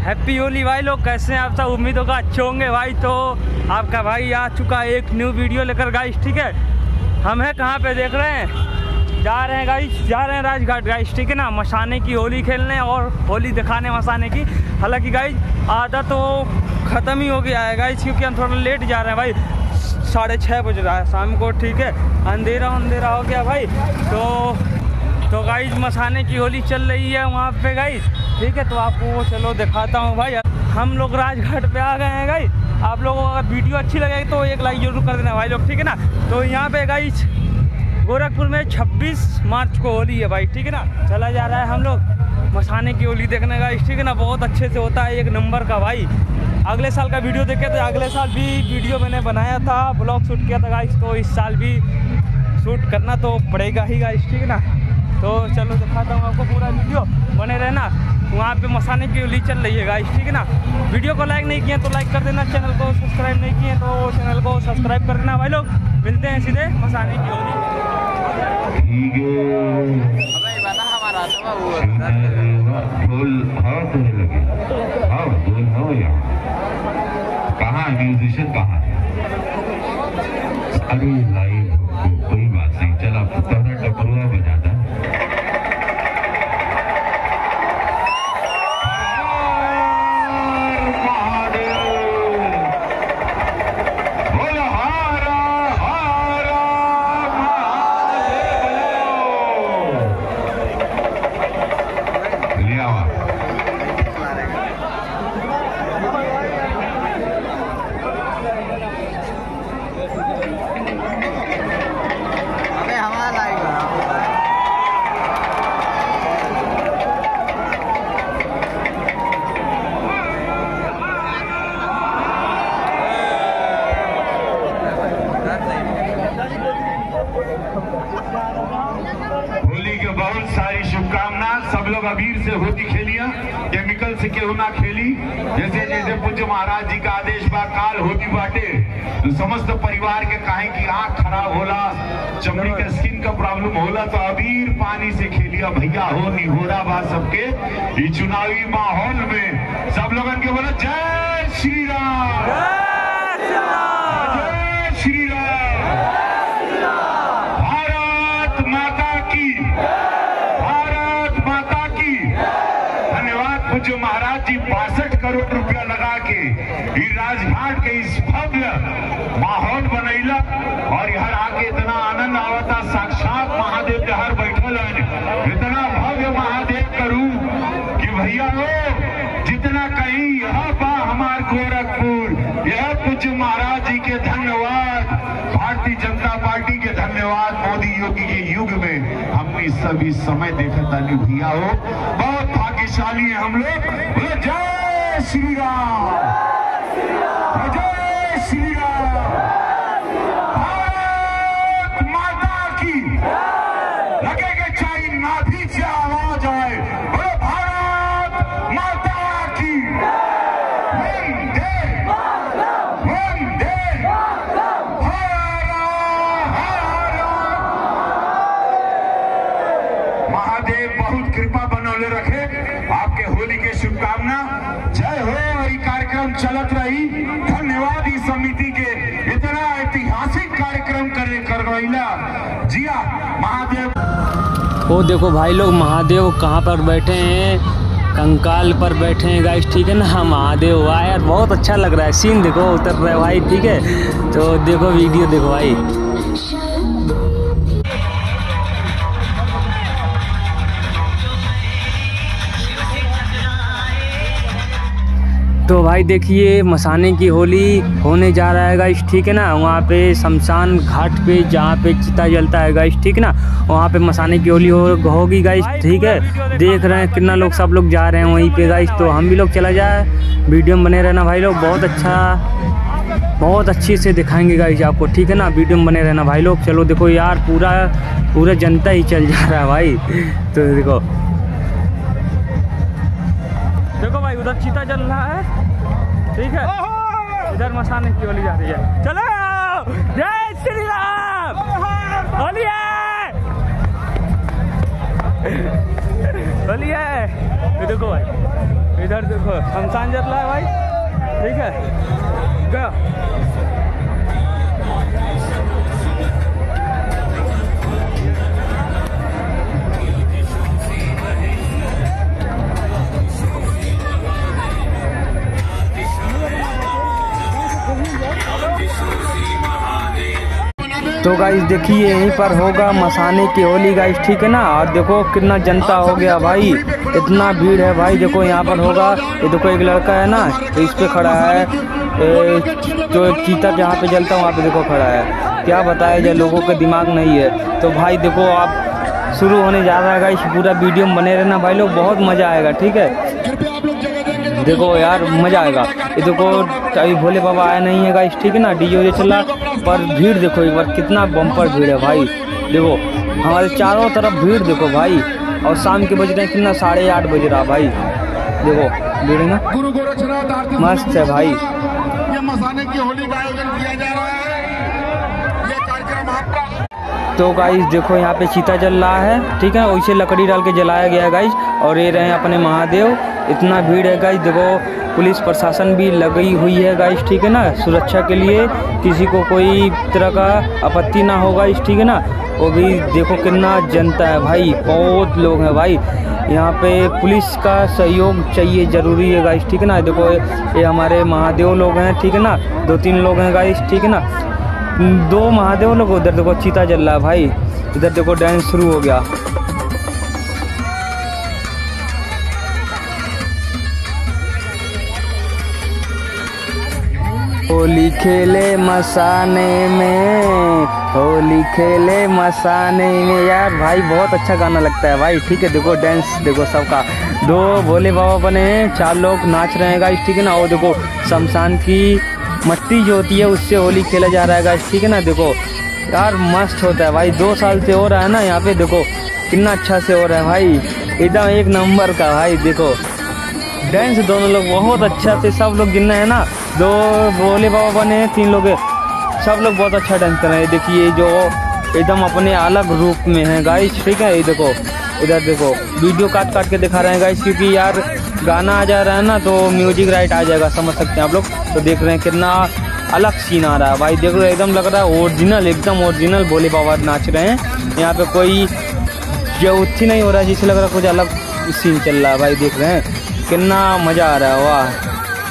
Happy Holi भाई लोग, कैसे हैं आप सब? उम्मीद होगा अच्छे होंगे भाई। तो आपका भाई आ चुका है एक न्यू वीडियो लेकर गाइस, ठीक है। हम हैं कहाँ पे देख रहे हैं, जा रहे हैं गाइस, जा रहे हैं राजघाट गाइस, ठीक है ना, मसाने की होली खेलने और होली दिखाने मसाने की। हालांकि गाइस आधा तो ख़त्म ही हो गया है गाइस, क्योंकि हम थोड़ा लेट जा रहे हैं भाई, 6:30 बज रहा है शाम को, ठीक है। अंधेरा हो गया भाई। तो गाइस मसाने की होली चल रही है वहाँ पे गाइस, ठीक है। तो आपको चलो दिखाता हूँ भाई। हम लोग राजघाट पे आ गए हैं गाइस। आप लोगों को अगर वीडियो अच्छी लगे तो एक लाइक जरूर कर देना भाई लोग, ठीक है ना। तो यहाँ पे गाइस गोरखपुर में 26 मार्च को होली है भाई, ठीक है ना। चला जा रहा है हम लोग मसाने की होली देखने गाइस, ठीक है ना। बहुत अच्छे से होता है, एक नंबर का भाई। अगले साल का वीडियो देखे तो अगले साल भी वीडियो मैंने बनाया था, ब्लॉग शूट किया था गाइस। तो इस साल भी शूट करना तो पड़ेगा ही गाइस, ठीक है ना। तो चलो दिखाता हूँ आपको पूरा वीडियो, बने रहना। वहाँ पे मसाने की होली चल रही है गाइस, ठीक है ना। वीडियो को लाइक नहीं किए तो लाइक कर देना, चैनल को सब्सक्राइब नहीं किए तो चैनल को सब्सक्राइब कर देना भाई लोग। मिलते हैं सीधे मसाने की होली। कहाँ म्यूजिशियन कहाँ है? अरे लाइव कोई बात नहीं, चल आप टपरुआ बजाता। होली के बहुत सारी शुभकामनाएं। सब लोग अबीर से होली खेलिया, केमिकल से केहू ना खेली। जैसे जैसे पूज्य महाराज जी का आदेश बा, काल होली बाटे तो समस्त परिवार के काहे की आंख खराब होला, चमड़ी के स्किन का प्रॉब्लम होला, तो अबीर पानी से खेलिया भैया। हो निहोरा बा सबके इस चुनावी माहौल में सब लोगन के बोला जय श्री राम, जय श्री राम, भारत माता की, भारत माता की। धन्यवाद पूज्य महाराज जी 62 करोड़ रुपया लगा के राजघाट के इस भव्य माहौल बनैला और यहाँ आके इतना आनंद आवता। साक्षात महादेव के हर बैठल है, इतना भव्य महादेव करूं कि भैया हो जितना कहीं यह बा हमार गोरखपुर। यह पूज्य महाराज जी के धन्यवाद, भारतीय जनता पार्टी के धन्यवाद। मोदी योगी के युग में हमने सभी समय देखा था भैया हो, बहुत भाग्यशाली है हम लोग। जय श्री राम, जय श्री राम, भारत माता की। लगेगा चाहिए नाभि से आवाज आए, बोलो भारत माता की। वंदे वंदे महादेव बहुत कृपा बनौले रखे। आपके होली के शुभकामना, जय हो। ये कार्यक्रम चलत रही। धन्यवाद इस समिति के, इतना ऐतिहासिक कार्यक्रम करवाइला जिया महादेव। वो देखो भाई लोग महादेव कहाँ पर बैठे हैं, कंकाल पर बैठे हैं गाइस, ठीक है ना। महादेव वाह यार, बहुत अच्छा लग रहा है सीन, देखो उतर रहा है भाई, ठीक है। तो देखो वीडियो देखो भाई। तो भाई देखिए मसाने की होली होने जा रहा है गाइस, ठीक है ना। वहाँ पे शमशान घाट पे जहाँ पे चिता जलता है गाइस, ठीक है ना, वहाँ पे मसाने की होली होगी गाइस, ठीक है। देख रहे हैं कितना लोग, सब लोग जा रहे हैं वहीं पे गाइस। तो हम भी लोग चला जाए, वीडियो में बने रहना भाई लोग। बहुत अच्छा, बहुत अच्छे से दिखाएंगे गाइस आपको, ठीक है ना। वीडियो में बने रहना भाई लोग। चलो देखो यार, पूरा जनता ही चल जा रहा है भाई। तो देखो देखो भाई, उधर चीता जल रहा है, ठीक है। इधर मसाने की होली जा रही है। चलो जय श्री राम, होली है, होली है। देखो भाई इधर देखो शमशान जल रहा है भाई, ठीक है क्या। तो गाइस देखिए यहीं पर होगा मसाने की होली गाइस, ठीक है ना। और देखो कितना जनता हो गया भाई, इतना भीड़ है भाई। देखो यहाँ पर होगा, ये देखो एक लड़का है ना, तो इस पे खड़ा है, जो चीता जहाँ पे जलता है वहाँ पे देखो खड़ा है। क्या बताया जाए, लोगों का दिमाग नहीं है। तो भाई देखो आप शुरू होने जा रहा है गाइस, पूरा वीडियो में बने रहना भाई लोग, बहुत मज़ा आएगा, ठीक है। देखो यार मज़ा आएगा। ये देखो अभी भोले बाबा आया नहीं है गाइस, ठीक है ना, डीजे चला, पर भीड़ देखो एक बार कितना बम्पर भीड़ है भाई। देखो हमारे चारों तरफ भीड़ देखो भाई, और शाम के बज रहे हैं कितना, 8:30 बज रहा भाई। देखो भीड़ ना मस्त है भाई। ये मसाने की होली का आयोजन किया जा रहा है। ये कार्यक्रम आपका। तो गाइस देखो यहाँ पे चीता जल रहा है, ठीक है, वैसे लकड़ी डाल के जलाया गया है गाइस। और ये रहे अपने महादेव, इतना भीड़ है गाइस। देखो पुलिस प्रशासन भी लगी हुई है गाइस, ठीक है ना, सुरक्षा के लिए, किसी को कोई तरह का आपत्ति ना होगा इस, ठीक है ना। वो भी देखो कितना जनता है भाई, बहुत लोग हैं भाई। यहाँ पे पुलिस का सहयोग चाहिए, ज़रूरी है गाइस, ठीक है ना। देखो ये हमारे महादेव लोग हैं, ठीक है ना, 2-3 लोग हैं गाइस, ठीक है ना, 2 महादेव लोग। उधर देखो चीता जल रहा है भाई, इधर देखो डांस शुरू हो गया। होली खेले मसाने में, होली खेले मसाने में, यार भाई बहुत अच्छा गाना लगता है भाई, ठीक है। देखो डांस देखो सबका, 2 भोले बाबा बने हैं, 4 लोग नाच रहे हैं गाइस, ठीक है ना। और देखो शमशान की मट्टी जो होती है उससे होली खेला जा रहा है गाइस, ठीक है ना। देखो यार मस्त होता है भाई, 2 साल से हो रहा है ना यहाँ पे, देखो कितना अच्छा से हो रहा है भाई, एकदम एक नंबर का भाई। देखो डांस दोनों लोग बहुत अच्छा से, सब लोग गिनना है ना, 2 भोले बाबा बने हैं, 3 लोग, सब लोग बहुत अच्छा डांस कर रहे हैं। देखिए जो एकदम अपने अलग रूप में है गाइस, ठीक है। ये देखो इधर देखो वीडियो काट काट के दिखा रहे हैं गाइस, क्योंकि यार गाना आ जा रहा है ना, तो म्यूजिक राइट आ जाएगा, समझ सकते हैं आप लोग। तो देख रहे हैं कितना अलग सीन आ रहा है भाई, देख रहे हो एकदम लग रहा है ओरिजिनल, एकदम ओरिजिनल भोले बाबा नाच रहे हैं। यहाँ पे कोई ज्योति नहीं हो रहा है, जिससे लग रहा है कुछ अलग सीन चल रहा है भाई। देख रहे हैं कितना मजा आ रहा है, वाह।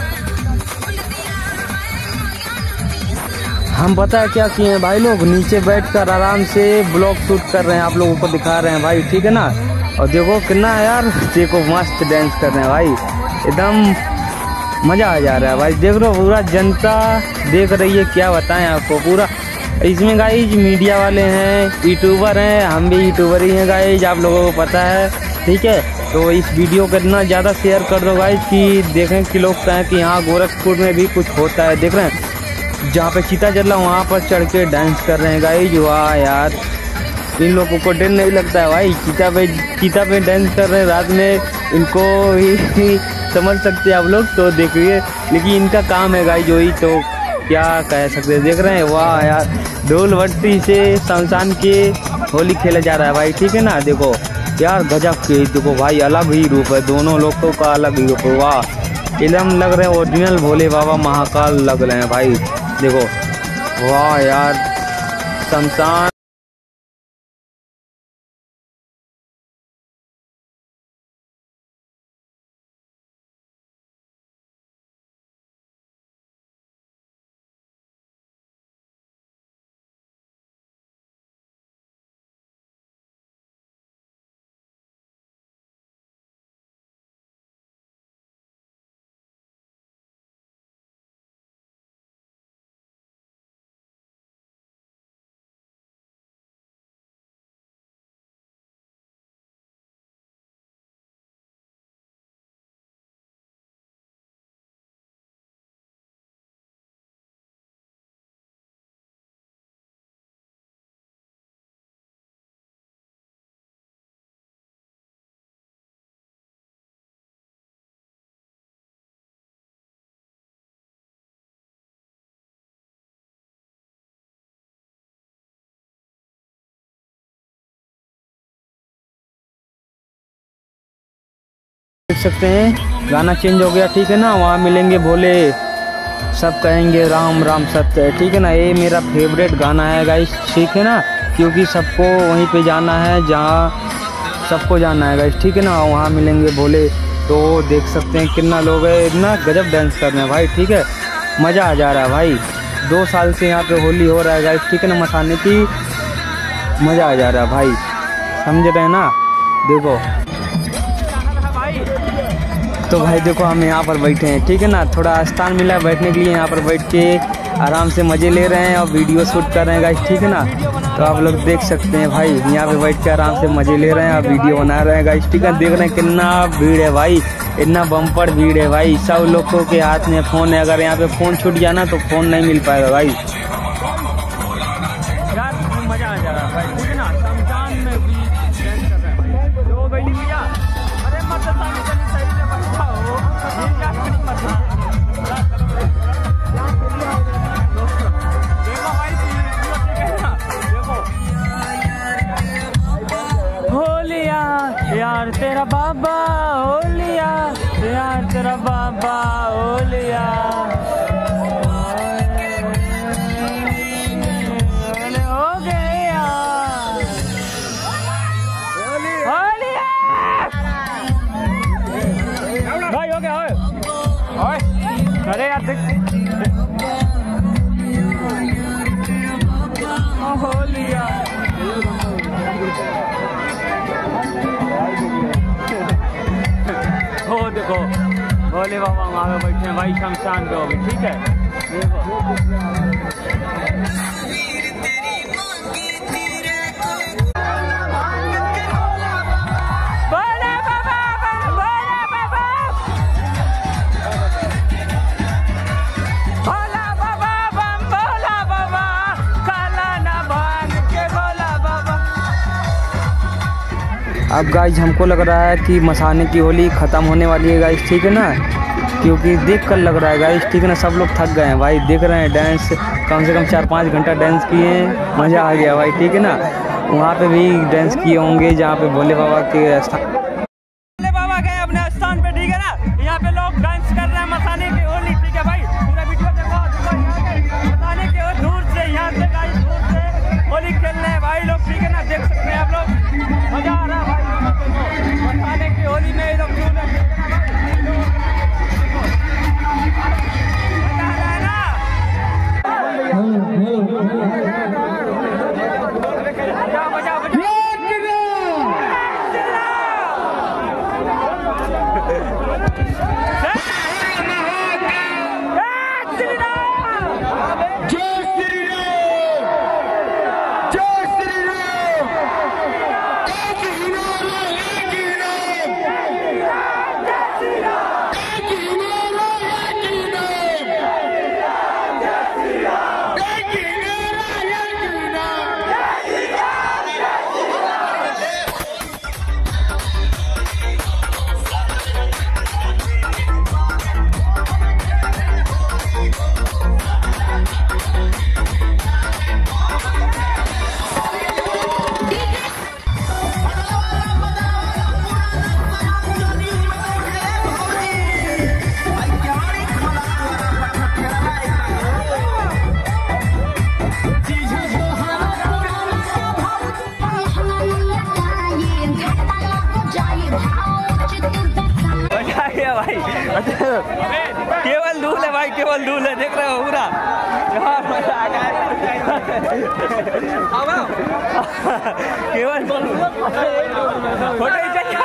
हम पता है क्या किए हैं भाई लोग, नीचे बैठकर आराम से ब्लॉग शूट कर रहे हैं, आप लोगों को दिखा रहे हैं भाई, ठीक है ना। और देखो कितना यार, देखो मस्त डांस कर रहे हैं भाई, एकदम मजा आ जा रहा है भाई। देख लो पूरा जनता देख रही है, क्या बताएं आपको। पूरा इसमें गाइज मीडिया वाले हैं, यूट्यूबर हैं, हम भी यूट्यूबर ही हैं गाइज, आप लोगों को पता है, ठीक है। तो इस वीडियो को इतना ज़्यादा शेयर कर दो गाइज कि देखें कि लोग कहें कि यहाँ गोरखपुर में भी कुछ होता है। देख रहे हैं जहाँ पे चीता जल रहा वहाँ पर चढ़ के डांस कर रहे हैं गाइज, वाह यार। इन लोगों को डर नहीं लगता है भाई, चीता पे डांस कर रहे हैं रात में, इनको ही समझ सकते हैं आप लोग। तो देखिए लेकिन इनका काम है गाइज वही, तो क्या कह सकते हैं। देख रहे हैं वाह यार, ढोल भट्टी से शमशान के होली खेला जा रहा है भाई, ठीक है ना। देखो यार गजब के, देखो भाई अलग ही रूप है, दोनों लोगों का अलग ही रूप है, वाह। एकदम लग रहे हैं ओरिजिनल भोले बाबा महाकाल लग रहे हैं भाई। देखो वाह यार, शमशान देख सकते हैं गाना चेंज हो गया, ठीक है ना। वहाँ मिलेंगे भोले, सब कहेंगे राम राम सत्य है, ठीक है ना। ये मेरा फेवरेट गाना है गाइस, ठीक है ना, क्योंकि सबको वहीं पे जाना है जहाँ सबको जाना है गाइस, ठीक है ना। वहाँ मिलेंगे भोले। तो देख सकते हैं कितना लोग है, इतना गजब डांस कर रहे हैं भाई, ठीक है। मज़ा आ जा रहा है भाई। 2 साल से यहाँ पे होली हो रहा है गाइस, ठीक है ना। मसाने की मज़ा आ जा रहा है भाई, समझ रहे हैं ना। देखो तो भाई देखो हम यहाँ पर बैठे हैं, ठीक है ना। थोड़ा स्थान मिला है बैठने के लिए, यहाँ पर बैठ के आराम से मज़े ले रहे हैं और वीडियो शूट कर रहे हैं गाइस, ठीक है ना। तो आप लोग देख सकते हैं भाई, यहाँ पे बैठ के आराम से मज़े ले रहे हैं और वीडियो बना रहे हैं गाइस, ठीक है। देख रहे हैं कितना भीड़ है भाई, इतना बम्पर भीड़ है भाई। सब लोगों के हाथ में फ़ोन है, अगर यहाँ पे फ़ोन छूट जाना तो फ़ोन नहीं मिल पाएगा भाई। यार मज़ा आ जा रहा है भाई, ठीक है ना। शमशान में भी डांस कर रहे हैं भाई। लो भाई भैया, अरे मत सही से बचाओ, होलिया यार तेरा बाबा, होलिया यार तेरा बाबा, होलिया हो गया होलिया भाई, हो गया ओए। अरे यार देख होलिया, हो देखो भोले बाबा वहाँ पे बैठे हैं भाई शमशान पे होगी, ठीक है। भोले बाबा, भोले बाबा, भोला बाबा, बम भोला बाबा, काला ना भांग के भोला बाबा। अब गाइज हमको लग रहा है कि मसाने की होली ख़त्म होने वाली है गाइज, ठीक है ना। क्योंकि देख कर लग रहा है गाइज, ठीक है ना। सब लोग थक गए हैं भाई, देख रहे हैं डांस कम से कम 4-5 घंटा डांस किए हैं, मज़ा आ गया भाई, ठीक है ना। वहाँ पे भी डांस किए होंगे जहाँ पे भोले बाबा के स्थान, भोले बाबा गए अपने स्थान पे, ठीक है ना। यहाँ पे लोग डांस कर रहे हैं मसाने की होली, ठीक है भाई। पूरा वीडियो देखो, मसाने की होली दूर से, यहाँ से गाइज दूर से होली खेल रहे हैं भाई लोग, ठीक है ना। देख सकते हैं आप लोग, मज़ा आ रहा है भाई मसाने की होली में एकदम मज़ा आ रहा है ना। भाई केवल धूल है भाई, केवल धूल है, देख रहे हो पूरा। केवल फोटो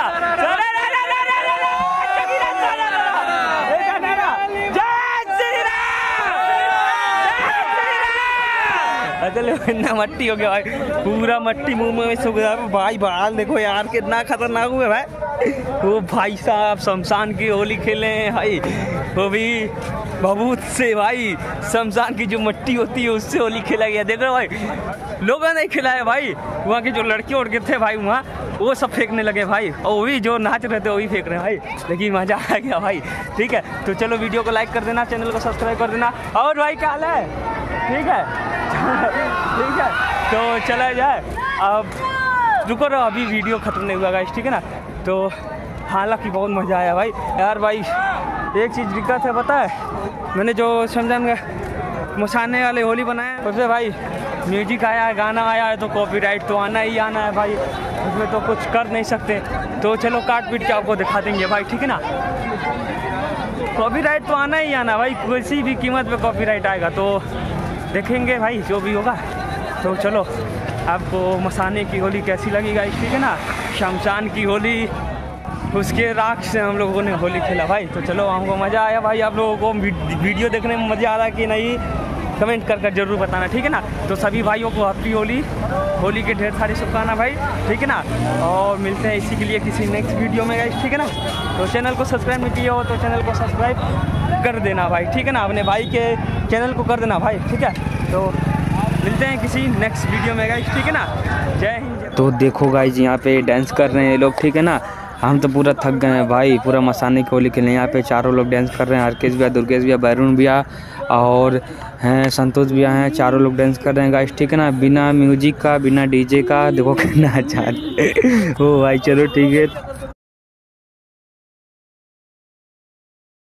चलो इतना मट्टी हो गया भाई, पूरा मट्टी मुंह में सूख गया भाई। बाल देखो यार कितना खतरनाक हुआ भाई। वो भाई साहब शमशान की होली खेले हैं भाई, वो भी भभूत से भाई। शमशान की जो मट्टी होती है उससे होली खेला गया, देख रहे हो भाई। लोगों ने खिलाया भाई, वहाँ के जो लड़के उड़के थे भाई वहाँ, वो सब फेंकने लगे भाई, और वो भी जो नाच रहे थे वो भी फेंक रहे हैं भाई। लेकिन मजा आ गया भाई, ठीक है। तो चलो वीडियो को लाइक कर देना, चैनल को सब्सक्राइब कर देना। और भाई क्या हाल है, ठीक है ठीक है। तो चला जाए, अब रुको रहो, अभी वीडियो खत्म नहीं हुआ गाइस, ठीक है ना। तो हालांकि बहुत मज़ा आया भाई। यार भाई एक चीज़ दिक्कत है पता है, मैंने जो शमशान का मसाने वाले होली बनाया उसमें भाई म्यूजिक आया है, गाना आया है, तो कॉपीराइट तो आना ही आना है भाई, उसमें तो कुछ कर नहीं सकते। तो चलो काट पीट के आपको दिखा देंगे भाई, ठीक है ना। कॉपीराइट तो आना ही आना भाई, किसी भी कीमत पे कॉपीराइट आएगा तो देखेंगे भाई जो भी होगा। तो चलो आपको मसाने की होली कैसी लगी गाइस, ठीक है ना। शमशान की होली, उसके राख से हम लोगों ने होली खेला भाई। तो चलो हमको मज़ा आया भाई। आप लोगों को वीडियो देखने में मज़ा आ रहा है कि नहीं, कमेंट कर जरूर बताना, ठीक है ना। तो सभी भाइयों को हैप्पी होली, होली के ढेर सारी शुभकामनाएं भाई, ठीक है ना। और मिलते हैं इसी के लिए किसी नेक्स्ट वीडियो में गाइस, ठीक है ना। तो चैनल को सब्सक्राइब नहीं किया हो तो चैनल को सब्सक्राइब कर देना भाई, ठीक है ना। अपने भाई के चैनल को कर देना भाई, ठीक है। तो मिलते हैं किसी नेक्स्ट वीडियो में गाइस, ठीक है ना। जय हिंद। तो देखो गाइस यहाँ पे डांस कर रहे हैं ये लोग, ठीक है ना। हम तो पूरा थक गए हैं भाई, पूरा मसाने की होली खेलने। यहाँ पे चारों लोग डांस कर रहे हैं, हरकेश भैया, दुर्गेश भैया, बैरून भैया और हैं संतोष भैया हैं, चारों लोग डांस कर रहे हैं गाइस, ठीक है ना। बिना म्यूजिक का, बिना डीजे का, देखो कितना अच्छा ओ भाई। चलो ठीक है।